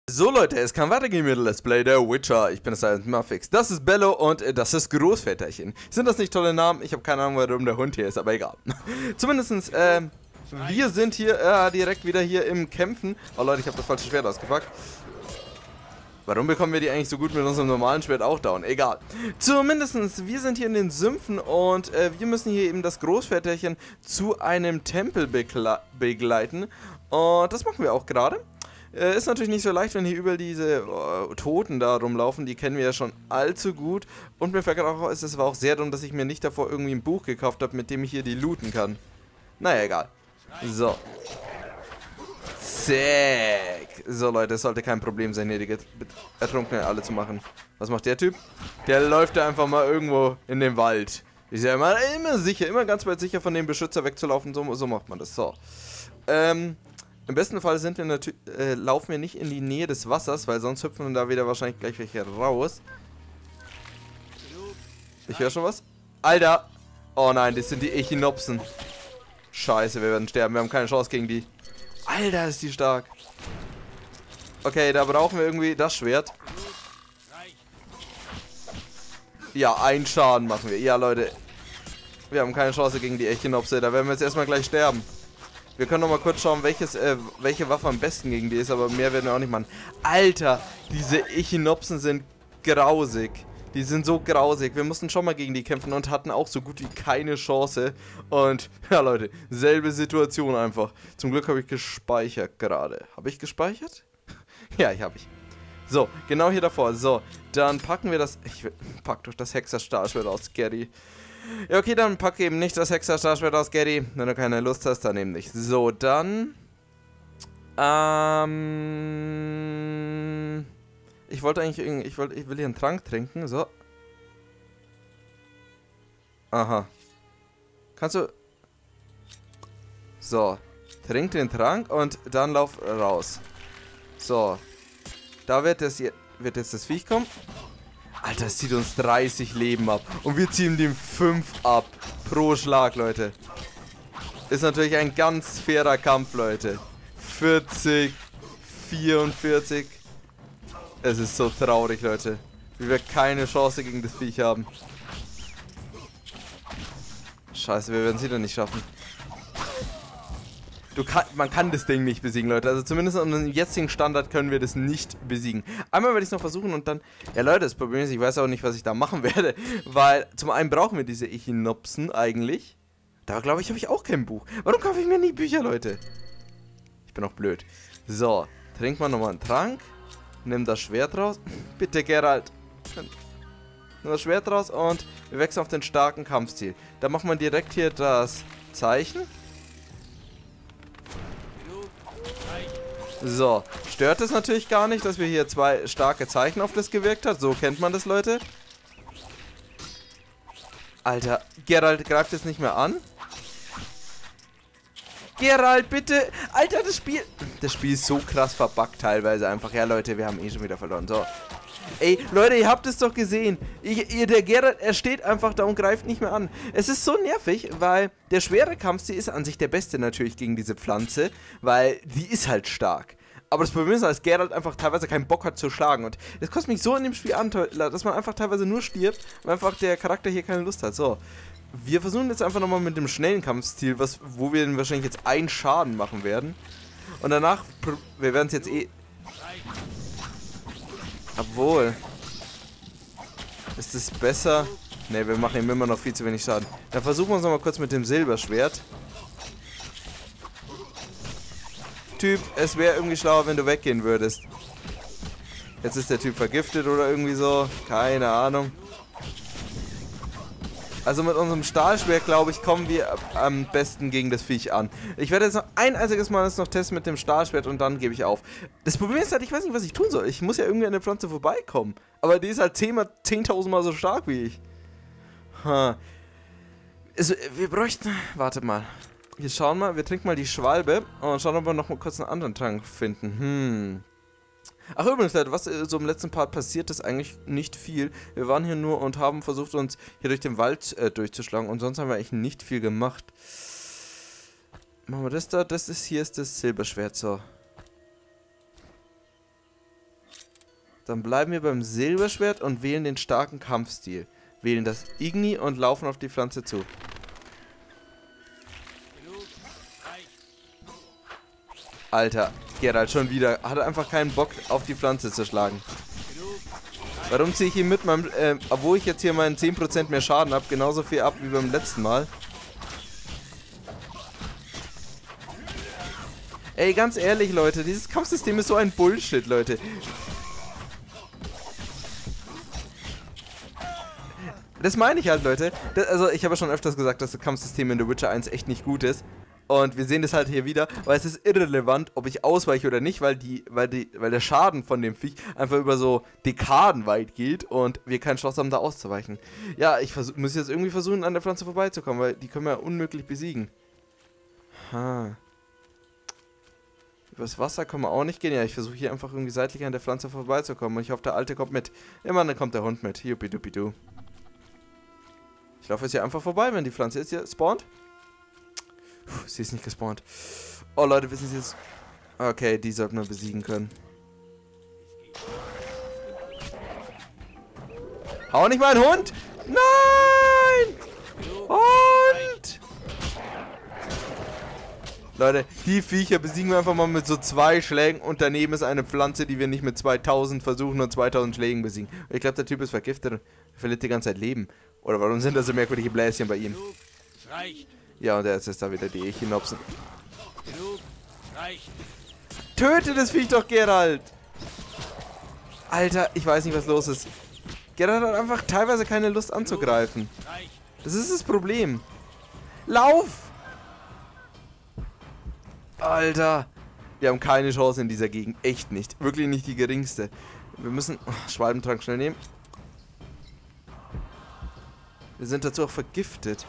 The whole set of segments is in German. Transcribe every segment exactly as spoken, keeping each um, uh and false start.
So Leute, es kann weitergehen mit Let's Play The Witcher. Ich bin Silent Muffix. Das ist Bello und äh, das ist Großväterchen. Sind das nicht tolle Namen? Ich habe keine Ahnung, warum der Hund hier ist, aber egal. Zumindestens, ähm, wir sind hier äh, direkt wieder hier im Kämpfen. Oh Leute, ich habe das falsche Schwert ausgepackt. Warum bekommen wir die eigentlich so gut mit unserem normalen Schwert auch down? Egal. Zumindestens, wir sind hier in den Sümpfen und äh, wir müssen hier eben das Großväterchen zu einem Tempel begleiten. Und das machen wir auch gerade. Äh, ist natürlich nicht so leicht, wenn hier überall diese äh, Toten da rumlaufen. Die kennen wir ja schon allzu gut. Und mir fällt gerade auch, es war auch sehr dumm, dass ich mir nicht davor irgendwie ein Buch gekauft habe, mit dem ich hier die looten kann. Naja, egal. So. Zack. So, Leute, es sollte kein Problem sein, hier die Ertrunkenen alle zu machen. Was macht der Typ? Der läuft da einfach mal irgendwo in den Wald. Ist ja immer, immer sicher, immer ganz weit sicher von dem Beschützer wegzulaufen. So, so macht man das. So. Ähm... Im besten Fall sind wir natürlich, äh, laufen wir nicht in die Nähe des Wassers, weil sonst hüpfen da wieder wahrscheinlich gleich welche raus. Ich höre schon was. Alter! Oh nein, das sind die Echinopsen. Scheiße, wir werden sterben. Wir haben keine Chance gegen die. Alter, ist die stark. Okay, da brauchen wir irgendwie das Schwert. Ja, einen Schaden machen wir. Ja, Leute. Wir haben keine Chance gegen die Echinopse. Da werden wir jetzt erstmal gleich sterben. Wir können noch mal kurz schauen, welches, äh, welche Waffe am besten gegen die ist, aber mehr werden wir auch nicht machen. Alter, diese Echinopsen sind grausig. Die sind so grausig. Wir mussten schon mal gegen die kämpfen und hatten auch so gut wie keine Chance. Und, ja Leute, selbe Situation einfach. Zum Glück habe ich gespeichert gerade. Habe ich gespeichert? Ja, ich habe ich. So, genau hier davor. So, dann packen wir das... Ich pack doch das Hexer-Stahlschwert aus, Gary. Ja, okay, dann pack eben nicht das Hexer-Stahlschwert aus, Gary. Wenn du keine Lust hast, dann eben nicht. So, dann... Ähm... Ich wollte eigentlich irgendwie... Ich, wollte, ich will hier einen Trank trinken, so. Aha. Kannst du... So. Trink den Trank und dann lauf raus. So. Da wird, das, wird jetzt das Viech kommen. Alter, es zieht uns dreißig Leben ab. Und wir ziehen dem fünf ab. Pro Schlag, Leute. Ist natürlich ein ganz fairer Kampf, Leute. vierzig, vierundvierzig. Es ist so traurig, Leute. Wie wir keine Chance gegen das Viech haben. Scheiße, wir werden es wieder nicht schaffen. Du kann, man kann das Ding nicht besiegen, Leute. Also zumindest an unserem jetzigen Standard können wir das nicht besiegen. Einmal werde ich es noch versuchen und dann... Ja, Leute, das Problem ist, ich weiß auch nicht, was ich da machen werde. Weil zum einen brauchen wir diese Echinopsen eigentlich. Da, glaube ich, habe ich auch kein Buch. Warum kaufe ich mir nie Bücher, Leute? Ich bin auch blöd. So, trink mal nochmal einen Trank. Nimm das Schwert raus. Bitte, Geralt. Nimm das Schwert raus und wir wechseln auf den starken Kampfstil. Da macht man direkt hier das Zeichen. So, stört es natürlich gar nicht, dass wir hier zwei starke Zeichen auf das gewirkt hat. So kennt man das, Leute. Alter, Geralt greift jetzt nicht mehr an. Geralt, bitte. Alter, das Spiel... Das Spiel ist so krass verbuggt teilweise einfach. Ja, Leute, wir haben eh schon wieder verloren. So. Ey, Leute, ihr habt es doch gesehen. Ich, ihr, der Geralt, er steht einfach da und greift nicht mehr an. Es ist so nervig, weil der schwere Kampfstil ist an sich der beste natürlich gegen diese Pflanze, weil die ist halt stark. Aber das Problem ist, dass Geralt einfach teilweise keinen Bock hat zu schlagen. Und das kostet mich so in dem Spiel an, dass man einfach teilweise nur stirbt, weil einfach der Charakter hier keine Lust hat. So, wir versuchen jetzt einfach nochmal mit dem schnellen Kampfstil, was, wo wir wahrscheinlich jetzt einen Schaden machen werden. Und danach, wir werden es jetzt eh... Obwohl. Ist es besser? Ne, wir machen ihm immer noch viel zu wenig Schaden. Dann versuchen wir uns nochmal kurz mit dem Silberschwert. Typ, es wäre irgendwie schlauer, wenn du weggehen würdest. Jetzt ist der Typ vergiftet oder irgendwie so. Keine Ahnung. Also mit unserem Stahlschwert, glaube ich, kommen wir am besten gegen das Viech an. Ich werde jetzt noch ein einziges Mal das noch testen mit dem Stahlschwert und dann gebe ich auf. Das Problem ist halt, ich weiß nicht, was ich tun soll. Ich muss ja irgendwie an der Pflanze vorbeikommen. Aber die ist halt zehntausend Mal so stark wie ich. Hm. Also, wir bräuchten... Warte mal. Wir schauen mal, wir trinken mal die Schwalbe und schauen, ob wir noch mal kurz einen anderen Trank finden. Hm... Ach übrigens, Leute, was so im letzten Part passiert, ist eigentlich nicht viel. Wir waren hier nur und haben versucht, uns hier durch den Wald äh, durchzuschlagen. Und sonst haben wir eigentlich nicht viel gemacht. Machen wir das da. Das ist hier ist das Silberschwert, so. Dann bleiben wir beim Silberschwert und wählen den starken Kampfstil. Wählen das Igni und laufen auf die Pflanze zu. Alter, Geralt schon wieder. Hat einfach keinen Bock, auf die Pflanze zu schlagen. Warum ziehe ich ihn mit meinem, äh, obwohl ich jetzt hier meinen zehn Prozent mehr Schaden habe, genauso viel ab wie beim letzten Mal. Ey, ganz ehrlich, Leute, dieses Kampfsystem ist so ein Bullshit, Leute. Das meine ich halt, Leute. Das, also, ich habe ja schon öfters gesagt, dass das Kampfsystem in The Witcher eins echt nicht gut ist. Und wir sehen das halt hier wieder, weil es ist irrelevant, ob ich ausweiche oder nicht, weil die, weil die, weil der Schaden von dem Viech einfach über so Dekaden weit geht und wir kein Schloss haben, da auszuweichen. Ja, ich versuch, muss jetzt irgendwie versuchen, an der Pflanze vorbeizukommen, weil die können wir ja unmöglich besiegen. Ha. Übers Wasser können wir auch nicht gehen. Ja, ich versuche hier einfach irgendwie seitlich an der Pflanze vorbeizukommen und ich hoffe, der Alte kommt mit. Immer dann kommt der Hund mit. Juppiduppidu. Ich laufe jetzt hier einfach vorbei, wenn die Pflanze jetzt hier spawnt. Puh, sie ist nicht gespawnt. Oh, Leute, wissen Sie jetzt... Okay, die sollten wir besiegen können. Hau nicht meinen Hund! Nein! Hund! Leute, die Viecher besiegen wir einfach mal mit so zwei Schlägen und daneben ist eine Pflanze, die wir nicht mit zweitausend Versuchen und zweitausend Schlägen besiegen. Ich glaube, der Typ ist vergiftet und verliert die ganze Zeit Leben. Oder warum sind da so merkwürdige Bläschen bei ihm? Ja, und jetzt ist da wieder die Echinopsen. Töte das Viech doch, Geralt! Alter, ich weiß nicht, was los ist. Geralt hat einfach teilweise keine Lust anzugreifen. Das ist das Problem. Lauf! Alter! Wir haben keine Chance in dieser Gegend. Echt nicht. Wirklich nicht die geringste. Wir müssen... Oh, Schwalbentrank schnell nehmen. Wir sind dazu auch vergiftet.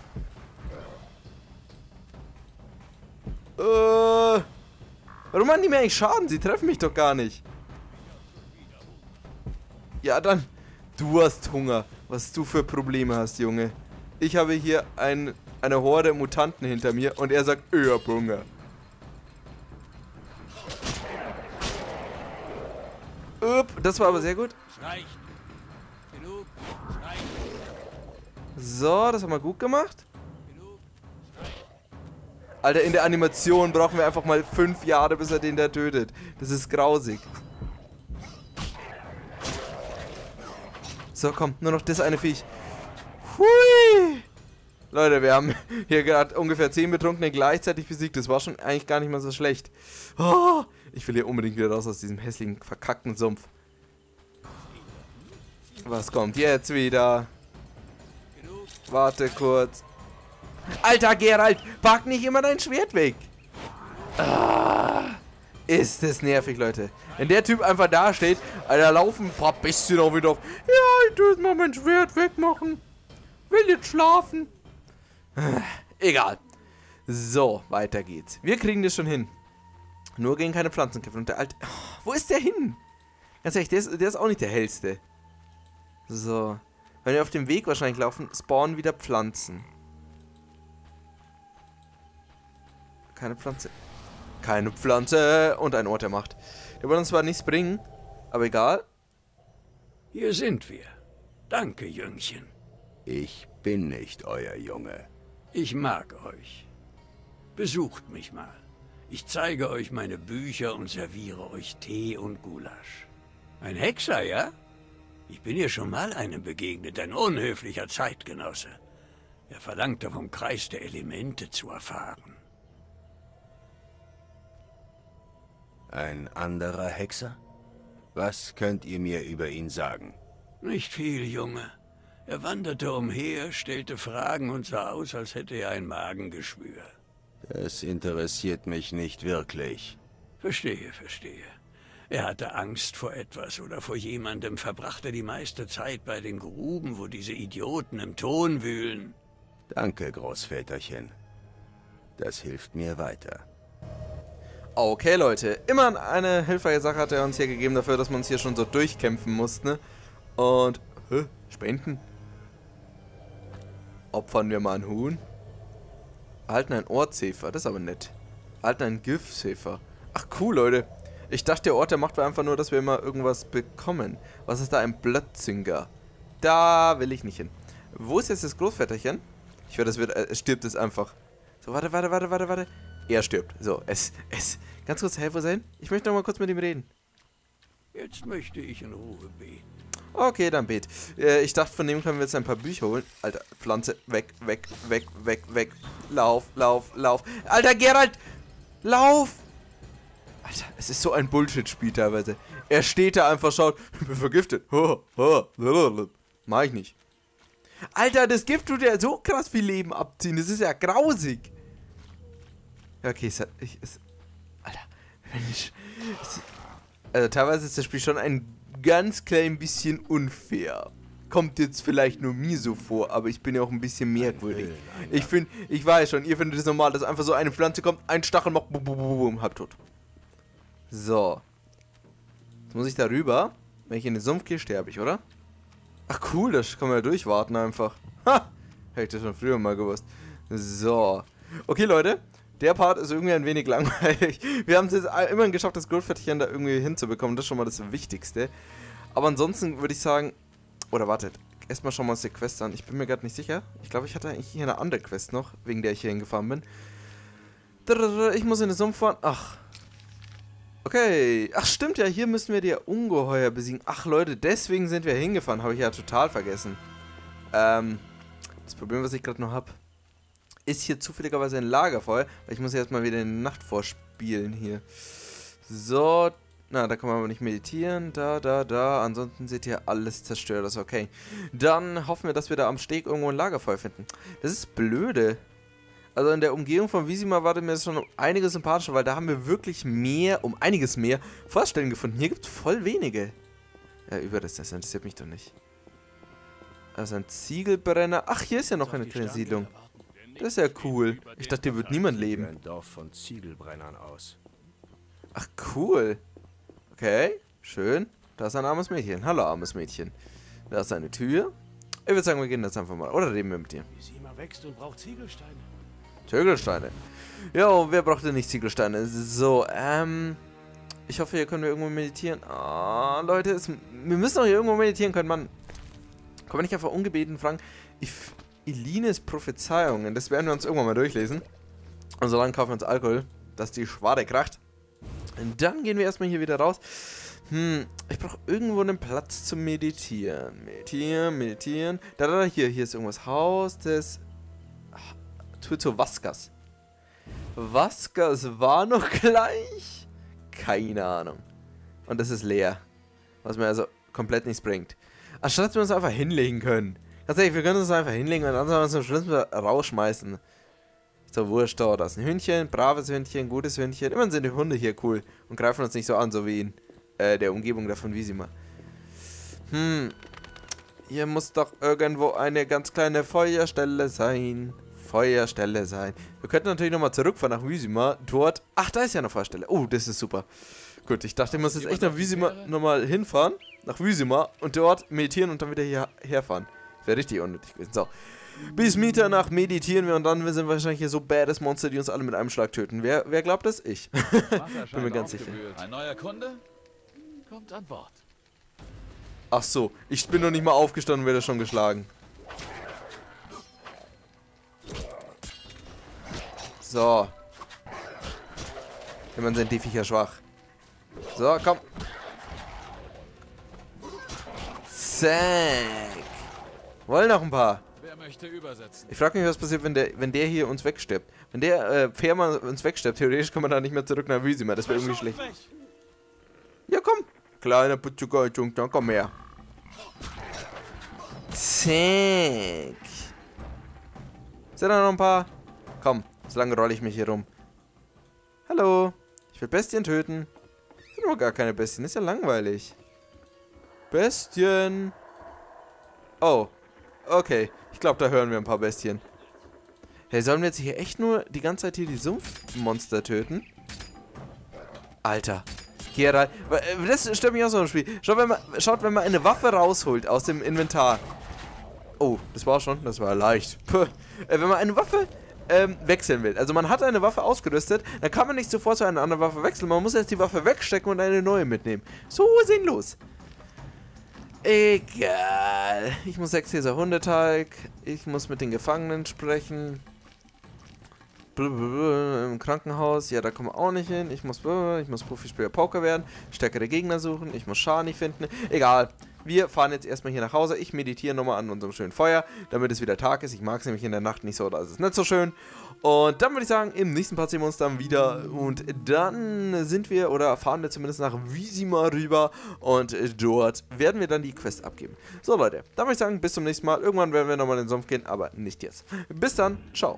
Äh, warum machen die mir eigentlich Schaden? Sie treffen mich doch gar nicht. Ja, dann. Du hast Hunger. Was du für Probleme hast, Junge. Ich habe hier ein, eine Horde Mutanten hinter mir und er sagt, ich hab Hunger. Upp, das war aber sehr gut. So, das haben wir gut gemacht. Alter, in der Animation brauchen wir einfach mal fünf Jahre, bis er den da tötet. Das ist grausig. So, komm, nur noch das eine Viech. Hui! Leute, wir haben hier gerade ungefähr zehn Betrunkene gleichzeitig besiegt. Das war schon eigentlich gar nicht mal so schlecht. Oh, ich will hier unbedingt wieder raus aus diesem hässlichen, verkackten Sumpf. Was kommt jetzt wieder? Warte kurz. Alter Geralt, pack nicht immer dein Schwert weg. Ah, ist das nervig, Leute. Wenn der Typ einfach da steht, Alter, laufen ein paar bisschen auch wieder auf. Ja, ich tue jetzt mal mein Schwert wegmachen. Will jetzt schlafen. Ah, egal. So, weiter geht's. Wir kriegen das schon hin. Nur gegen keine Pflanzenkämpfe. Und der Alte... Oh, wo ist der hin? Ganz ehrlich, der ist, der ist auch nicht der hellste. So. Wenn wir auf dem Weg wahrscheinlich laufen, spawnen wieder Pflanzen. Keine Pflanze. Keine Pflanze. Und ein Ort der Macht. Der wird uns zwar nichts bringen, aber egal. Hier sind wir. Danke, Jüngchen. Ich bin nicht euer Junge. Ich mag euch. Besucht mich mal. Ich zeige euch meine Bücher und serviere euch Tee und Gulasch. Ein Hexer, ja? Ich bin hier schon mal einem begegnet, ein unhöflicher Zeitgenosse. Er verlangte vom Kreis der Elemente zu erfahren. Ein anderer Hexer? Was könnt ihr mir über ihn sagen? Nicht viel, Junge. Er wanderte umher, stellte Fragen und sah aus, als hätte er ein Magengeschwür. Das interessiert mich nicht wirklich. Verstehe, verstehe. Er hatte Angst vor etwas oder vor jemandem, verbrachte die meiste Zeit bei den Gruben, wo diese Idioten im Ton wühlen. Danke, Großväterchen. Das hilft mir weiter. Okay, Leute. Immer eine hilfreiche Sache hat er uns hier gegeben dafür, dass wir uns hier schon so durchkämpfen mussten. Ne? Und... Hä? Spenden? Opfern wir mal ein Huhn? Erhalten ein Ohrzäfer. Das ist aber nett. Erhalten ein Giftsäfer. Ach, cool, Leute. Ich dachte, der Ort, der macht einfach nur, dass wir immer irgendwas bekommen. Was ist da? Ein Blötzinger. Da will ich nicht hin. Wo ist jetzt das Großväterchen? Ich werde, es wird, es stirbt es einfach. So, warte, warte, warte, warte, warte. Er stirbt. So, es, es. Ganz kurz, Helfer sein. Ich möchte noch mal kurz mit ihm reden. Jetzt möchte ich in Ruhe beten. Okay, dann bet. Äh, ich dachte, von dem können wir jetzt ein paar Bücher holen. Alter, Pflanze, weg, weg, weg, weg, weg. Lauf, lauf, lauf. Alter, Geralt! Lauf! Alter, es ist so ein Bullshit-Spiel teilweise. Er steht da einfach, schaut, ich bin vergiftet. Mach ich nicht. Alter, das Gift tut ja so krass viel Leben abziehen. Das ist ja grausig. Ja, okay, es, ich, es Alter, Mensch. Es, also teilweise ist das Spiel schon ein ganz klein bisschen unfair. Kommt jetzt vielleicht nur mir so vor, aber ich bin ja auch ein bisschen merkwürdig. Ich finde, ich weiß schon, ihr findet es normal, dass einfach so eine Pflanze kommt, ein Stachel macht, bum, bum, bum, bum, halb tot. So. Jetzt muss ich da rüber. Wenn ich in den Sumpf gehe, sterbe ich, oder? Ach cool, das kann man ja durchwarten einfach. Ha! Hätte ich das schon früher mal gewusst. So. Okay, Leute. Der Part ist irgendwie ein wenig langweilig. Wir haben es jetzt immerhin geschafft, das Goldpferdchen da irgendwie hinzubekommen. Das ist schon mal das Wichtigste. Aber ansonsten würde ich sagen... Oder wartet. Erstmal schauen wir uns die Quest an. Ich bin mir gerade nicht sicher. Ich glaube, ich hatte eigentlich hier eine andere Quest noch, wegen der ich hier hingefahren bin. Ich muss in den Sumpf fahren. Ach. Okay. Ach, stimmt ja. Hier müssen wir die Ungeheuer besiegen. Ach, Leute, deswegen sind wir hingefahren. Habe ich ja total vergessen. Ähm... Das Problem, was ich gerade noch habe, ist hier zufälligerweise ein Lagerfeuer, weil ich muss jetzt mal wieder in die Nacht vorspielen hier. So, na, da kann man aber nicht meditieren, da, da, da, ansonsten seht ihr, alles zerstört, das ist okay. Dann hoffen wir, dass wir da am Steg irgendwo ein Lagerfeuer finden. Das ist blöde. Also in der Umgebung von Vizima war mir das schon um einiges sympathischer, weil da haben wir wirklich mehr, um einiges mehr Vorstellen gefunden. Hier gibt es voll wenige. Ja, über das, das interessiert mich doch nicht. Also ein Ziegelbrenner. Ach, hier ist ja noch eine kleine Siedlung. Das ist ja cool. Ich dachte, hier wird niemand leben. Ein Dorf von Ziegelbrennern aus. Ach, cool. Okay, schön. Da ist ein armes Mädchen. Hallo, armes Mädchen. Da ist eine Tür. Ich würde sagen, wir gehen jetzt einfach mal. Oder reden wir mit dir. Vizima wächst und braucht Ziegelsteine. Ziegelsteine. Ja, wer braucht denn nicht Ziegelsteine? So, ähm... Ich hoffe, hier können wir irgendwo meditieren. Ah, Leute, es, wir müssen doch hier irgendwo meditieren können, Mann. Kann man nicht einfach ungebeten fragen? Ich, Elines Prophezeiungen, das werden wir uns irgendwann mal durchlesen. Und solange kaufen wir uns Alkohol, dass die Schwade kracht. Und dann gehen wir erstmal hier wieder raus. Hm, ich brauche irgendwo einen Platz zum Meditieren. Meditieren, meditieren. Da, da, da, hier, hier ist irgendwas. Haus des... Tuzo Vaskas. Vaskas war noch gleich? Keine Ahnung. Und das ist leer. Was mir also komplett nichts bringt. Anstatt dass wir uns einfach hinlegen können. Tatsächlich, wir können uns einfach hinlegen und dann sollen wir uns zum Schluss rausschmeißen. So, wurscht da. Da ist ein Hündchen, braves Hündchen, gutes Hündchen. Immerhin sind die Hunde hier cool und greifen uns nicht so an, so wie in äh, der Umgebung da von Vizima. Hm. Hier muss doch irgendwo eine ganz kleine Feuerstelle sein. Feuerstelle sein. Wir könnten natürlich nochmal zurückfahren nach Vizima. Dort. Ach, da ist ja eine Feuerstelle. Oh, das ist super. Gut, ich dachte, ich muss jetzt echt nach Vizima nochmal hinfahren. Nach Vizima und dort meditieren und dann wieder hierher fahren. Wäre richtig unnötig gewesen. So. Bis Mitternacht meditieren wir und dann sind wir wahrscheinlich hier so badass Monster, die uns alle mit einem Schlag töten. Wer, wer glaubt das? Ich. Bin mir ganz sicher. Ein neuer Kunde? Kommt an Bord. Ach so, ich bin noch nicht mal aufgestanden und werde schon geschlagen. So. Immerhin sind die Viecher schwach. So, komm. Zack. Wollen noch ein paar. Wer möchte übersetzen? Ich frage mich, was passiert, wenn der, wenn der hier uns wegstirbt. Wenn der äh, Fährmann uns wegstirbt, theoretisch kann man da nicht mehr zurück nach Vizima. Das wäre irgendwie schlecht. Ja, komm. Kleiner Putzugeizung, dann komm her. Zack. Sind da noch ein paar? Komm, solange rolle ich mich hier rum. Hallo. Ich will Bestien töten. Sind aber gar keine Bestien. Ist ja langweilig. Bestien. Oh. Okay. Ich glaube, da hören wir ein paar Bestien. Hey, sollen wir jetzt hier echt nur die ganze Zeit hier die Sumpfmonster töten? Alter. Geralt. Das stört mich auch so im Spiel. Schaut, wenn man, schaut, wenn man eine Waffe rausholt aus dem Inventar. Oh, das war schon. Das war leicht. Puh. Wenn man eine Waffe ähm, wechseln will. Also man hat eine Waffe ausgerüstet, dann kann man nicht sofort zu einer anderen Waffe wechseln. Man muss erst die Waffe wegstecken und eine neue mitnehmen. So sinnlos. Egal. Ich muss sechs Häser Hundeteig. Ich muss mit den Gefangenen sprechen. Im Krankenhaus, ja, da kommen wir auch nicht hin. Ich muss, ich muss Profispieler Poker werden, stärkere Gegner suchen, ich muss Shani finden. Egal, wir fahren jetzt erstmal hier nach Hause. Ich meditiere nochmal an unserem schönen Feuer, damit es wieder Tag ist. Ich mag es nämlich in der Nacht nicht so, da ist es nicht so schön. Und dann würde ich sagen, im nächsten Part sehen wir uns dann wieder. Und dann sind wir, oder fahren wir zumindest nach Vizima rüber. Und dort werden wir dann die Quest abgeben. So Leute, dann würde ich sagen, bis zum nächsten Mal. Irgendwann werden wir nochmal in den Sumpf gehen, aber nicht jetzt. Bis dann, ciao.